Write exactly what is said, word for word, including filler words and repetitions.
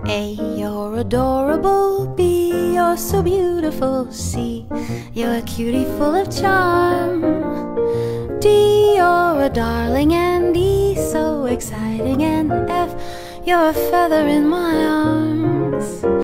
A, you're adorable. B, you're so beautiful. C, you're a cutie full of charm. D, you're a darling. And E, so exciting. And F, you're a feather in my arms.